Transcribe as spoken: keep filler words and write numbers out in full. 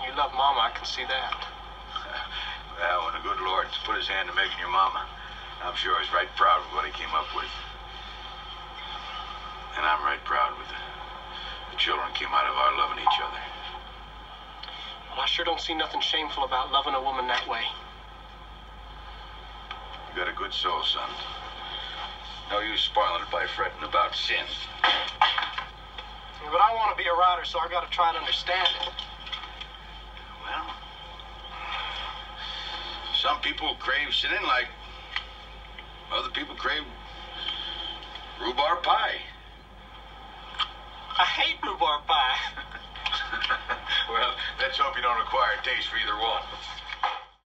You love Mama, I can see that. Well, when the good Lord put his hand to making your Mama, I'm sure he's right proud of what he came up with. And I'm right proud with the, the children came out of our loving each other. Well, I sure don't see nothing shameful about loving a woman that way. You got a good soul, son. No use spoiling it by fretting about sin. But I want to be a writer, so I got to try to understand it. Well, some people crave sinning like other people crave rhubarb pie. I hate rhubarb pie. Well, let's hope you don't acquire a taste for either one.